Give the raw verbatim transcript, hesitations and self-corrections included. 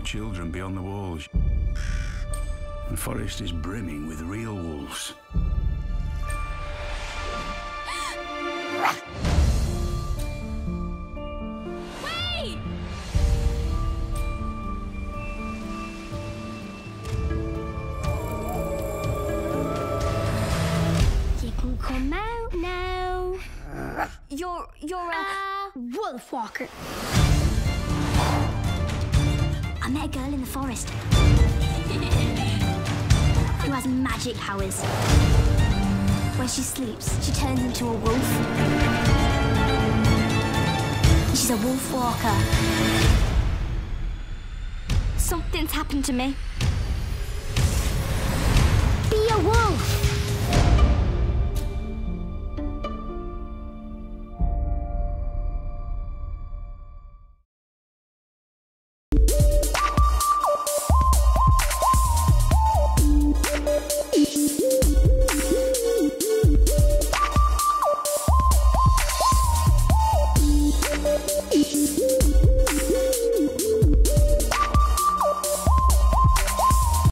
children beyond the walls. The forest is brimming with real wolves. Wait! You can come out now. You're... you're a... A Wolfwalker. I met a girl in the forest who has magic powers. When she sleeps, she turns into a wolf. She's a Wolfwalker. Something's happened to me. Be a wolf.